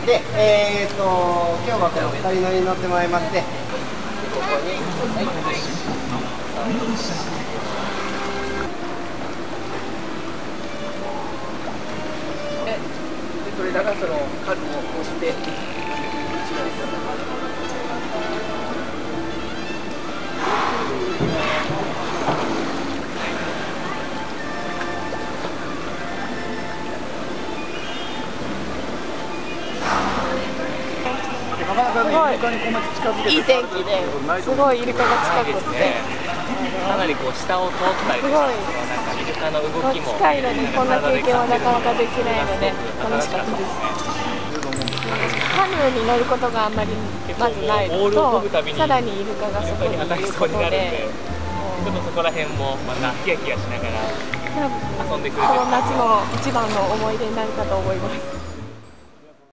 で、今日はこの2人乗りに乗ってもらいまして、ここに、それらがその数を押して、 なかなかね、イルカにこんな近づけていい天気ですごいイルカが近くて、 かなりこう下を通ったりとか、なんかイルカの動きも近いのにこんな経験はなかなかできないので楽しかったです。カヌーに乗ることがあんまりまずないのと、さらにイルカがそこにいることで、 ちょっとそこら辺もまたヒヤヒヤしながら遊んでくれてる。 この夏の一番の思い出になるかと思います。